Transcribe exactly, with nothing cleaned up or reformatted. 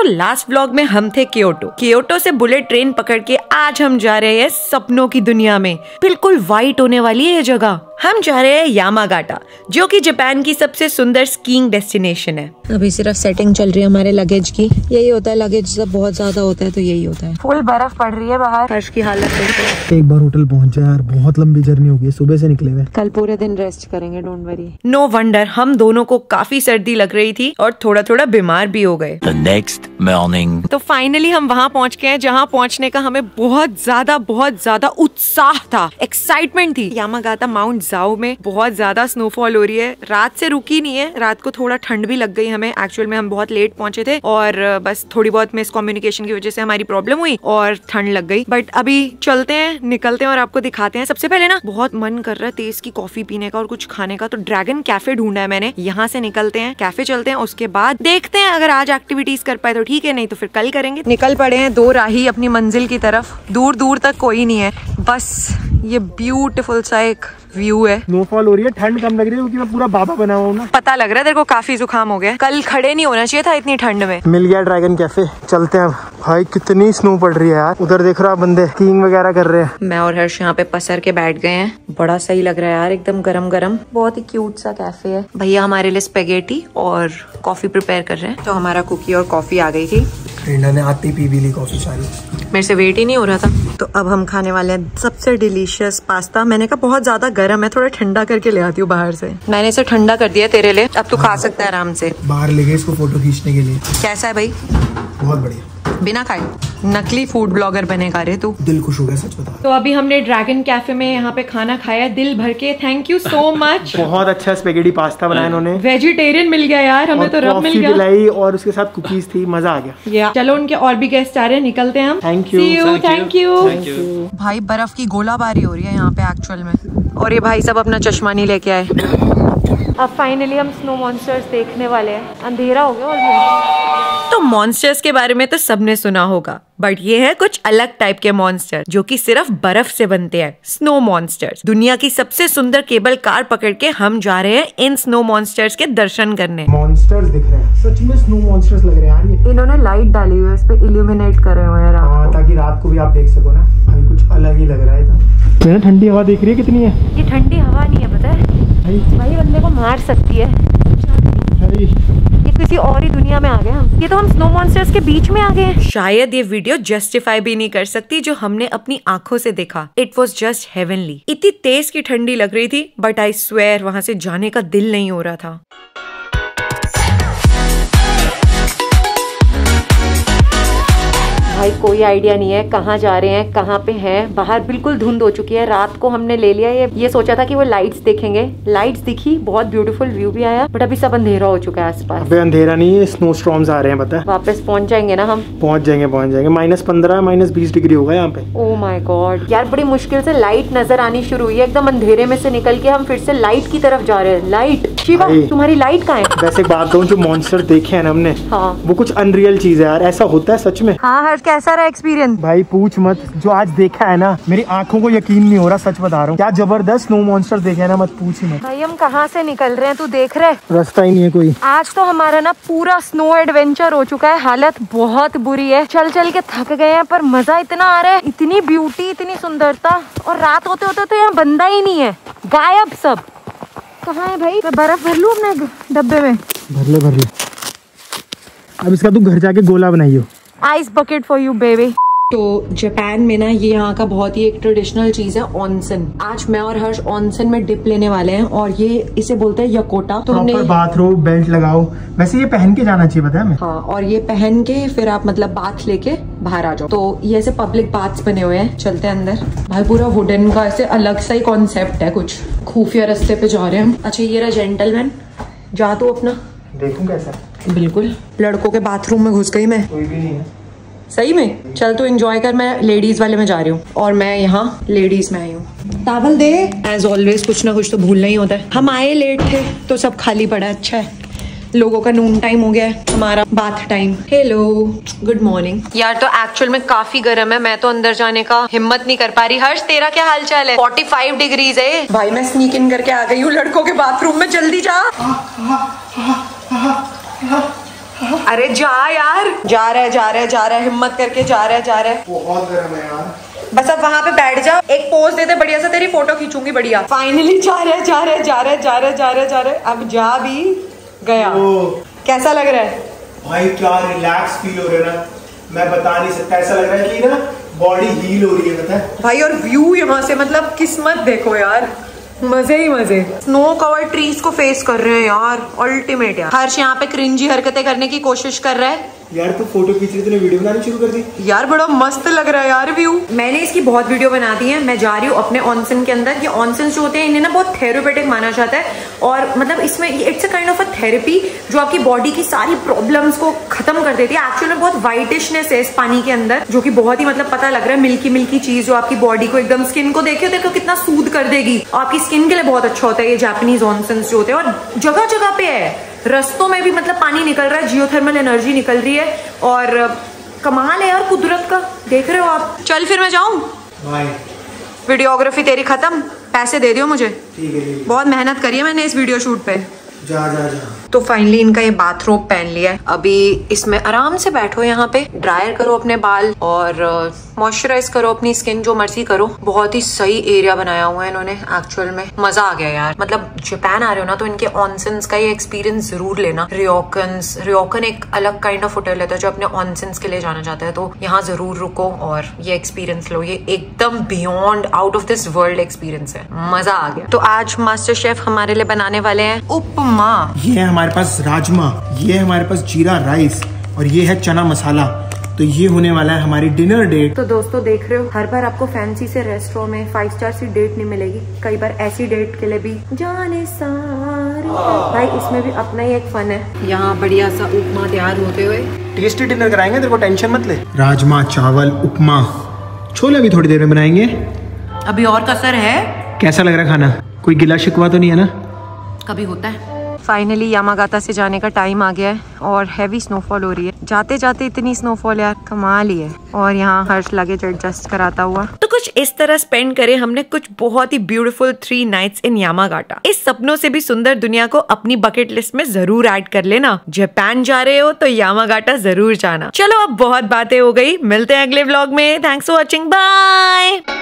Last vlog में हम थे क्योटो। क्योटो से बुलेट ट्रेन पकड़ के आज हम जा रहे हैं सपनों की दुनिया में। बिल्कुल वाइट होने वाली है ये जगह। हम जा रहे हैं यामागाटा, जो कि जापान की सबसे सुंदर स्कीइंग डेस्टिनेशन है। अभी सिर्फ सेटिंग चल रही है हमारे लगेज की। यही होता है, लगेज जब बहुत ज्यादा होता है तो यही होता है। फुल बर्फ पड़ रही है बाहर, फर्श की हालत है। एक बार होटल पहुंच जाए यार, बहुत लंबी जर्नी होगी, सुबह से निकले हुए। कल पूरे दिन रेस्ट करेंगे, डोंट वरी। नो वंडर हम दोनों को काफी सर्दी लग रही थी और थोड़ा थोड़ा बीमार भी हो गए। The next morning. तो फाइनली हम वहाँ पहुँच गए हैं जहाँ पहुँचने का हमें बहुत ज्यादा बहुत ज्यादा उत्साह था, एक्साइटमेंट थी। यामागाटा माउंट जाओ में बहुत ज्यादा स्नोफॉल हो रही है, रात से रुकी नहीं है। रात को थोड़ा ठंड भी लग गई हमें, एक्चुअल में हम बहुत लेट पहुंचे थे और बस थोड़ी बहुत मिसकम्युनिकेशन की वजह से हमारी प्रॉब्लम हुई और ठंड लग गई। बट अभी चलते हैं, निकलते हैं और आपको दिखाते हैं। सबसे पहले ना बहुत मन कर रहा है तेज की कॉफी पीने का और कुछ खाने का, तो ड्रैगन कैफे ढूंढा है मैंने। यहाँ से निकलते हैं, कैफे चलते हैं, उसके बाद देखते हैं अगर आज एक्टिविटीज कर पाए तो ठीक है, नहीं तो फिर कल करेंगे। निकल पड़े हैं दो राही अपनी मंजिल की तरफ। दूर दूर तक कोई नहीं है, बस ये ब्यूटीफुल सा एक व्यू है। स्नोफॉल हो रही है, ठंड कम लग रही है क्योंकि मैं पूरा बाबा बना हुआ हूँ ना। पता लग रहा है तेरे को काफी जुकाम हो गया। कल खड़े नहीं होना चाहिए था इतनी ठंड में। मिल गया ड्रैगन कैफे, चलते हैं। भाई कितनी स्नो पड़ रही है यार, उधर देख रहा बंदे स्कीइंग वगैरह कर रहे हैं। मैं और हर्ष यहाँ पे पसर के बैठ गए हैं। बड़ा सही लग रहा है यार, एकदम गरम गरम। बहुत ही क्यूट सा कैफे है। भैया हमारे लिए स्पेगेटी और कॉफी प्रिपेयर कर रहे हैं। तो हमारा कुकी और कॉफी आ गई थी। फ्रेंडा ने आती पी भी ली कॉफी सारी, मेरे से वेट ही नहीं हो रहा था। तो अब हम खाने वाले हैं सबसे डिलीशियस पास्ता। मैंने कहा बहुत ज्यादा गर्म है, थोड़ा ठंडा करके ले आती हूँ बाहर से। मैंने इसे ठंडा कर दिया तेरे लिए, अब तू खा सकता है आराम से। बाहर ले गए इसको फोटो खींचने के लिए। कैसा है भाई? बहुत बढ़िया। बिना खाए नकली फूड ब्लॉगर बनेगा रे तू। दिल खुश हो गया सच बता। तो अभी हमने ड्रैगन कैफे में यहाँ पे खाना खाया दिल भर के। Thank you so much. बहुत अच्छा स्पेगेटी पास्ता बनाया इन्होंने। वेजिटेरियन मिल गया यार हमें, तो रब मिल गया। पिलाई और उसके साथ कुकीज थी, मजा आ गया। चलो उनके और भी गेस्ट आ रहे हैं, निकलते हैं हम। Thank you thank you. भाई बर्फ की गोलाबारी हो रही है यहाँ पे एक्चुअल में, और ये भाई सब अपना चश्मा नहीं लेके आए। अब फाइनली हम स्नो मॉन्स्टर्स देखने वाले हैं। अंधेरा हो गया ऑलमोस्ट। तो मॉन्स्टर्स के बारे में तो सबने सुना होगा, बट ये है कुछ अलग टाइप के मॉन्स्टर जो कि सिर्फ बर्फ से बनते हैं। Snow monsters. दुनिया की सबसे सुंदर केबल कार पकड़ के हम जा रहे हैं इन स्नो मॉन्स्टर्स के दर्शन करने। मॉन्स्टर्स दिख रहे हैं, सच में स्नो मॉन्स्टर्स लग रहे हैं यार ये। इन्होंने लाइट डाली हुई है, इस पे इल्यूमिनेट करे हुए हैं रात को, ताकि रात को भी आप देख सको ना। भाई कुछ अलग ही लग रहा है। तो ठंडी हवा देख रही है कितनी है। ये ठंडी हवा नहीं है, पता है भाई, बंदे को मार सकती है। ये किसी और ही दुनिया में आ गए हम। ये तो हम स्नो मॉन्स्टर्स के बीच में आ गए हैं। शायद ये वीडियो जस्टिफाई भी नहीं कर सकती जो हमने अपनी आंखों से देखा। It was just heavenly. इतनी तेज की ठंडी लग रही थी, बट आई स्वेयर वहां से जाने का दिल नहीं हो रहा था। भाई कोई आइडिया नहीं है कहाँ जा रहे हैं, कहाँ पे हैं। बाहर बिल्कुल धुंध हो चुकी है। रात को हमने ले लिया ये ये सोचा था कि वो लाइट्स देखेंगे, लाइट्स दिखी, बहुत ब्यूटीफुल व्यू भी आया, बट अभी सब अंधेरा हो चुका है आसपास। अबे अंधेरा नहीं है, स्नो स्टॉर्म्स आ रहे हैं, पता है। वापस पहुंच जाएंगे ना हम? पहुंच जाएंगे पहुंच जाएंगे माइनस पंद्रह माइनस बीस डिग्री होगा यहाँ पे। ओह माय गॉड यार, बड़ी मुश्किल से लाइट नजर आनी शुरू हुई है। एकदम अंधेरे में से निकल के हम फिर से लाइट की तरफ जा रहे हैं। लाइट शिवा, तुम्हारी लाइट कहाँ है? वैसे एक बात कहूँ, जो मॉन्स्टर देखे हैं ना हमने, हाँ, वो कुछ अनरियल चीज है यार। ऐसा होता है सच में? हाँ हर्ष, कैसा रहा एक्सपीरियंस? भाई पूछ मत, जो आज देखा है ना, मेरी आंखों को यकीन नहीं हो रहा, सच बता रहा हूँ। क्या जबरदस्त स्नो मॉन्स्टर देखे है ना, मत पूछ ही मत। भाई हम कहाँ से निकल रहे हैं, तू देख रहे? रास्ता ही नहीं है कोई। आज तो हमारा ना पूरा स्नो एडवेंचर हो चुका है। हालत बहुत बुरी है, चल चल के थक गए हैं, पर मजा इतना आ रहा है। इतनी ब्यूटी, इतनी सुंदरता, और रात होते होते तो यहाँ बंदा ही नहीं है, गायब सब। कहाँ है भाई? मैं बर्फ भर लूँ अपने डब्बे में? भर ले भर ले। अब इसका तू घर जाके गोला बनाइयो। Ice bucket for you baby. तो जापान में ना ये यहाँ का बहुत ही एक ट्रेडिशनल चीज है ऑनसन। आज मैं और हर्ष ऑनसन में डिप लेने वाले हैं, और ये इसे बोलते हैं यकोटा। तो हमने बाथरूम बेल्ट लगाओ, वैसे ये पहन के जाना चाहिए, पता है हमें। हाँ, और ये पहन के फिर आप मतलब बाथ लेके बाहर आ जाओ। तो ये ऐसे पब्लिक बाथ्स बने हुए हैं। चलते हैं अंदर। भाई पूरा वुडन का ऐसे अलग सा ही कॉन्सेप्ट है, कुछ खुफिया रास्ते पे जा रहे हैं हम। अच्छा ये रहा जेंटलमैन, जा तू अपना। देखूं कैसा? बिल्कुल। लड़कों के बाथरूम में घुस गई मैं। कोई भी नहीं है सही में। चल तू एंजॉय कर, मैं लेडीज वाले में जा रही हूँ, और मैं यहाँ लेडीज में आई हूँ। टावल दे। एज ऑलवेज कुछ ना कुछ तो भूलना ही होता है। हम आए लेट थे तो सब खाली पड़ा है। अच्छा है, लोगों का नून टाइम हो गया है, हमारा bath time. Hello, good morning. यार तो एक्चुअल में काफी गर्म है, मैं तो अंदर जाने का हिम्मत नहीं कर पा रही। हर्ष तेरा क्या हाल चाल है? पैंतालीस डिग्रीज है भाई। मैं स्नीक इन करके आ गई हूँ लड़कों के बाथरूम में, जल्दी जा। अरे जा यार, जा रहा है जा रहा है जा रहा है, हिम्मत करके जा रहा है जा रहा है। बहुत गर्म है यार। बस अब वहाँ पे बैठ जा, एक पोज दे दे बढ़िया सा, तेरी फोटो खींचूंगी बढ़िया। फाइनली जा रहा है जा रहा है जा रहा है जा रहा है जा रहा है जा रहा है, अब जा भी गया। कैसा लग रहा है भाई? क्या रिलैक्स फील हो रहा है ना, मैं बता नहीं सकता। ऐसा लग रहा है कि ना बॉडी हील हो रही है, पता है भाई। और व्यू यहाँ से, मतलब किस्मत देखो यार, मजे ही मजे। स्नो कवर्ड ट्रीज को फेस कर रहे हैं यार, अल्टीमेट यार। हर्ष यहाँ पे क्रिंजी हरकतें करने की कोशिश कर रहा है। यार तू फोटो खींच रही, तूने वीडियो बनानी शुरू कर दी यार, बड़ा मस्त लग रहा है यार व्यू। मैंने इसकी बहुत वीडियो बना दी है। मैं जा रही हूँ अपने ऑनसन के अंदर। ये ऑनसन जो होते हैं इन्हें ना बहुत थेरेपेटिक माना जाता है, और मतलब इसमें it's a kind of a therapy जो आपकी बॉडी की सारी प्रॉब्लम्स को खत्म कर देती है। एक्चुअली में बहुत वाइटिशनेस है इस पानी के अंदर, जो कि बहुत ही मतलब पता लग रहा है मिल्की मिल्की चीज, जो आपकी बॉडी को एकदम, स्किन को देखियो देखो कितना सूद कर देगी। आपकी स्किन के लिए बहुत अच्छा होता है ये जापानीज ऑनसन जो होते हैं। और जगह जगह पे है, रस्तों में भी मतलब पानी निकल रहा है, जियोथर्मल एनर्जी निकल रही है, और कमाल है यार कुदरत का। देख रहे हो आप। चल फिर मैं जाऊं, वीडियोग्राफी तेरी खत्म, पैसे दे दियो मुझे। ठीक है, ठीक है। बहुत मेहनत करी है मैंने इस वीडियो शूट पे। जा जा जा। तो फाइनली इनका ये बाथरोब पहन लिया है। अभी इसमें आराम से बैठो, यहाँ पे ड्रायर करो अपने बाल और मॉइस्चराइज करो अपनी स्किन, जो मर्जी करो। बहुत ही सही एरिया बनाया हुआ है इन्होंने, एक्चुअल में मजा आ गया यार। मतलब जापान आ रहे हो ना तो इनके ऑनसेंस का ये एक्सपीरियंस जरूर लेना। रियोकन्स रियोकन एक अलग काइंड ऑफ होटल है जो अपने ऑनसेंस के लिए जाना चाहता है, तो यहाँ जरूर रुको और ये एक्सपीरियंस लो। ये एकदम beyond out of this world experience है, मजा आ गया। तो आज मास्टर शेफ हमारे लिए बनाने वाले हैं उपमा। ये है हमारे पास राजमा, ये है हमारे पास जीरा राइस, और ये है चना मसाला। तो ये होने वाला है हमारी डिनर डेट। तो दोस्तों देख रहे हो, हर बार आपको फैंसी से रेस्टोरेंट में फाइव स्टार सी डेट नहीं मिलेगी। कई बार ऐसी डेट के लिए भी जाने सारी भाई, इसमें भी अपना ही एक फन है। यहाँ बढ़िया सा उपमा तैयार होते हुए टेस्टी डिनर कराएंगे, तेरे को टेंशन मत ले। राजमा चावल उपमा, छोले भी थोड़ी देर में बनाएंगे। अभी और कसर है। कैसा लग रहा है खाना? कोई गिला शिकवा तो नहीं है ना? कभी होता है। फाइनली यामागाता से जाने का टाइम आ गया है और हैवी स्नोफॉल हो रही है। जाते जाते इतनी स्नोफॉल यार, कमाल ही है। और यहाँ हर्ष लगेज एडजस्ट कराता हुआ। तो कुछ इस तरह स्पेंड करे हमने कुछ बहुत ही beautiful three nights in Yamagata. इस सपनों से भी सुंदर दुनिया को अपनी बकेट लिस्ट में जरूर ऐड कर लेना। जापान जा रहे हो तो यामागाटा जरूर जाना। चलो अब बहुत बातें हो गई, मिलते हैं अगले व्लॉग में। Thanks for watching, bye.